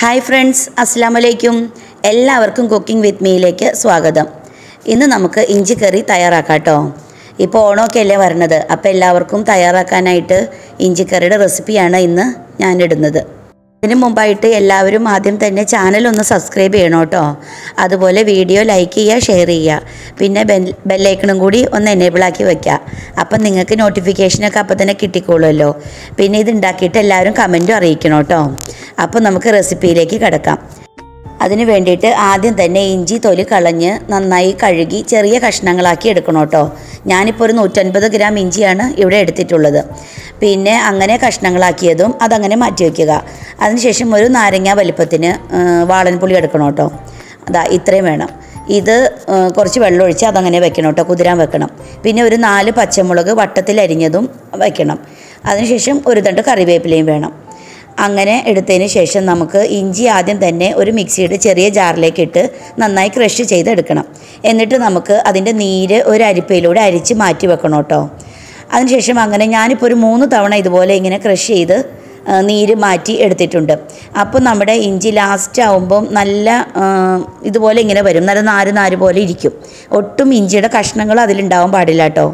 Hi friends, അസ്സലാമു അലൈക്കും. എല്ലാവർക്കും കുക്കിംഗ് വിത്ത് മീയിലേക്ക് സ്വാഗതം. ഇന്ന് നമുക്ക് ഇഞ്ചി കറി തയ്യാറാക്കാം കേട്ടോ. ഇപ്പോൾ ഓണമൊക്കെ അല്ലേ വരണത്, അപ്പോൾ എല്ലാവർക്കും തയ്യാറാക്കാനായിട്ട് ഇഞ്ചിക്കറിയുടെ റെസിപ്പിയാണ് ഇന്ന് ഞാൻ ഇടുന്നത്. ഇതിന് മുമ്പായിട്ട് എല്ലാവരും ആദ്യം തന്നെ ചാനലൊന്ന് സബ്സ്ക്രൈബ് ചെയ്യണം കേട്ടോ. അതുപോലെ വീഡിയോ ലൈക്ക് ചെയ്യുക, ഷെയർ ചെയ്യുക, പിന്നെ ബെല്ലൈക്കണും കൂടി ഒന്ന് എനേബിളാക്കി വയ്ക്കുക. അപ്പം നിങ്ങൾക്ക് നോട്ടിഫിക്കേഷനൊക്കെ അപ്പം തന്നെ കിട്ടിക്കോളുമല്ലോ. പിന്നെ ഇത് ഉണ്ടാക്കിയിട്ട് എല്ലാവരും കമൻറ്റും അറിയിക്കണം കേട്ടോ. അപ്പോൾ നമുക്ക് റെസിപ്പിയിലേക്ക് കിടക്കാം. അതിന് വേണ്ടിയിട്ട് ആദ്യം തന്നെ ഇഞ്ചി തൊലി കളഞ്ഞ് നന്നായി കഴുകി ചെറിയ കഷ്ണങ്ങളാക്കി എടുക്കണം കേട്ടോ. ഞാനിപ്പോൾ ഒരു 150 ഗ്രാം ഇഞ്ചിയാണ് ഇവിടെ എടുത്തിട്ടുള്ളത്. പിന്നെ അങ്ങനെ കഷ്ണങ്ങളാക്കിയതും അതങ്ങനെ മാറ്റി വയ്ക്കുക. അതിനുശേഷം ഒരു നാരങ്ങ വലിപ്പത്തിന് വാളൻപുളി എടുക്കണം കേട്ടോ. അതാ ഇത്രയും വേണം. ഇത് കുറച്ച് വെള്ളമൊഴിച്ച് അതങ്ങനെ വെക്കണം കേട്ടോ, കുതിരാൻ വെക്കണം. പിന്നെ ഒരു 4 പച്ചമുളക് വട്ടത്തിൽ അരിഞ്ഞതും വയ്ക്കണം. അതിനുശേഷം ഒരു തണ്ട് കറിവേപ്പിലയും വേണം. അങ്ങനെ എടുത്തതിന് ശേഷം നമുക്ക് ഇഞ്ചി ആദ്യം തന്നെ ഒരു മിക്സിയുടെ ചെറിയ ജാറിലേക്ക് ഇട്ട് നന്നായി ക്രഷ് ചെയ്തെടുക്കണം. എന്നിട്ട് നമുക്ക് അതിൻ്റെ നീര് ഒരു അരിപ്പയിലൂടെ അരിച്ച് മാറ്റി വെക്കണം കേട്ടോ. അതിനുശേഷം അങ്ങനെ ഞാനിപ്പോൾ ഒരു 3 തവണ ഇതുപോലെ ഇങ്ങനെ ക്രഷ് ചെയ്ത് നീര് മാറ്റി എടുത്തിട്ടുണ്ട്. അപ്പോൾ നമ്മുടെ ഇഞ്ചി ലാസ്റ്റ് ആവുമ്പം നല്ല ഇതുപോലെ ഇങ്ങനെ വരും, നല്ല നാര് പോലെ ഇരിക്കും. ഒട്ടും ഇഞ്ചിയുടെ കഷ്ണങ്ങൾ അതിലുണ്ടാവാൻ പാടില്ല കേട്ടോ.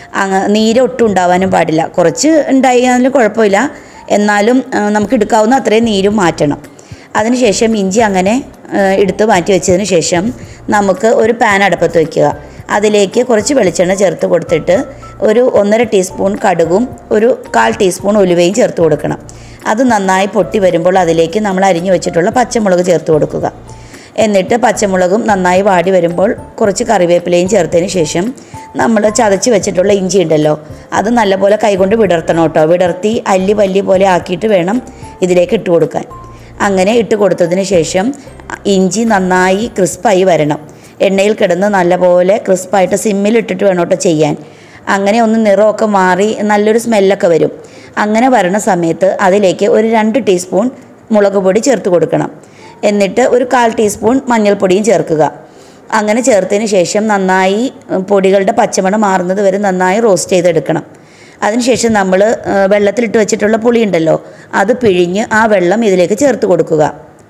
നീര് ഒട്ടും ഉണ്ടാവാനും പാടില്ല. കുറച്ച് ഉണ്ടായാലും കുഴപ്പമില്ല, എന്നാലും നമുക്ക് എടുക്കാവുന്ന അത്രയും നീരും മാറ്റണം. അതിനുശേഷം ഇഞ്ചി അങ്ങനെ എടുത്ത് മാറ്റി വെച്ചതിന് ശേഷം നമുക്ക് ഒരു പാൻ അടുപ്പത്ത് വയ്ക്കുക. അതിലേക്ക് കുറച്ച് വെളിച്ചെണ്ണ ചേർത്ത് കൊടുത്തിട്ട് ഒരു 1.5 ടീസ്പൂൺ കടുകും ഒരു 1/4 ടീസ്പൂൺ ഉലുവയും ചേർത്ത് കൊടുക്കണം. അത് നന്നായി പൊട്ടി വരുമ്പോൾ അതിലേക്ക് നമ്മൾ അരിഞ്ഞു വെച്ചിട്ടുള്ള പച്ചമുളക് ചേർത്ത് കൊടുക്കുക. എന്നിട്ട് പച്ചമുളകും നന്നായി വാടി വരുമ്പോൾ കുറച്ച് കറിവേപ്പിലയും ചേർത്തതിന് ശേഷം നമ്മൾ ചതച്ച് വെച്ചിട്ടുള്ള ഇഞ്ചി ഉണ്ടല്ലോ, അത് നല്ലപോലെ കൈകൊണ്ട് വിടർത്തണം കേട്ടോ. വിടർത്തി അല്ലി പോലെ ആക്കിയിട്ട് വേണം ഇതിലേക്ക് ഇട്ട് കൊടുക്കാൻ. അങ്ങനെ ഇട്ട് കൊടുത്തതിന് ശേഷം ഇഞ്ചി നന്നായി ക്രിസ്പായി വരണം. എണ്ണയിൽ കിടന്ന് നല്ലപോലെ ക്രിസ്പായിട്ട് സിമ്മിലിട്ടിട്ട് വേണം കേട്ടോ ചെയ്യാൻ. അങ്ങനെ ഒന്ന് നിറമൊക്കെ മാറി നല്ലൊരു സ്മെല്ലൊക്കെ വരും. അങ്ങനെ വരണ സമയത്ത് അതിലേക്ക് ഒരു 2 ടീസ്പൂൺ മുളക് പൊടി ചേർത്ത് കൊടുക്കണം. എന്നിട്ട് ഒരു 1/4 ടീസ്പൂൺ മഞ്ഞൾപ്പൊടിയും ചേർക്കുക. അങ്ങനെ ചേർത്തതിന് ശേഷം നന്നായി പൊടികളുടെ പച്ചമണം മാറുന്നത് വരെ നന്നായി റോസ്റ്റ് ചെയ്തെടുക്കണം. അതിനുശേഷം നമ്മൾ വെള്ളത്തിലിട്ട് വെച്ചിട്ടുള്ള പുളി ഉണ്ടല്ലോ, അത് പിഴിഞ്ഞ് ആ വെള്ളം ഇതിലേക്ക് ചേർത്ത് കൊടുക്കുക.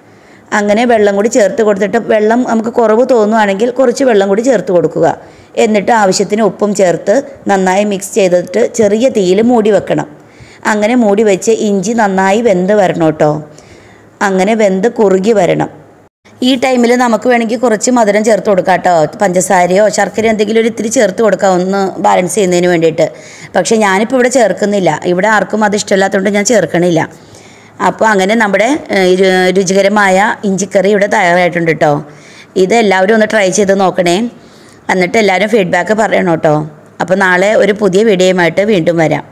അങ്ങനെ വെള്ളം കൂടി ചേർത്ത് കൊടുത്തിട്ട് വെള്ളം നമുക്ക് കുറവ് തോന്നുകയാണെങ്കിൽ കുറച്ച് വെള്ളം കൂടി ചേർത്ത് കൊടുക്കുക. എന്നിട്ട് ആവശ്യത്തിന് ഉപ്പും ചേർത്ത് നന്നായി മിക്സ് ചെയ്തിട്ട് ചെറിയ തീയിൽ മൂടി വെക്കണം. അങ്ങനെ മൂടി വെച്ച് ഇഞ്ചി നന്നായി വെന്ത് വരണം കേട്ടോ. അങ്ങനെ വെന്ത് കുറുകി വരണം. ഈ ടൈമിൽ നമുക്ക് വേണമെങ്കിൽ കുറച്ച് മധുരം ചേർത്ത് കൊടുക്കാം കേട്ടോ. പഞ്ചസാരയോ ശർക്കരയോ എന്തെങ്കിലും ഒരു ഇത്തിരി ചേർത്ത് കൊടുക്കാം, ഒന്ന് ബാലൻസ് ചെയ്യുന്നതിന് വേണ്ടിയിട്ട്. പക്ഷേ ഞാനിപ്പോൾ ഇവിടെ ചേർക്കുന്നില്ല. ഇവിടെ ആർക്കും അത് ഇഷ്ടമില്ലാത്തതുകൊണ്ട് ഞാൻ ചേർക്കണില്ല. അപ്പോൾ അങ്ങനെ നമ്മുടെ രുചികരമായ ഇഞ്ചിക്കറി ഇവിടെ തയ്യാറായിട്ടുണ്ട് കേട്ടോ. ഇത് എല്ലാവരും ഒന്ന് ട്രൈ ചെയ്ത് നോക്കണേ. എന്നിട്ട് എല്ലാവരും ഫീഡ്ബാക്ക് പറയണം കേട്ടോ. അപ്പോൾ നാളെ ഒരു പുതിയ വീഡിയോയുമായിട്ട് വീണ്ടും വരാം.